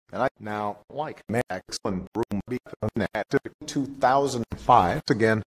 And I now like excellent room at 2005. Again,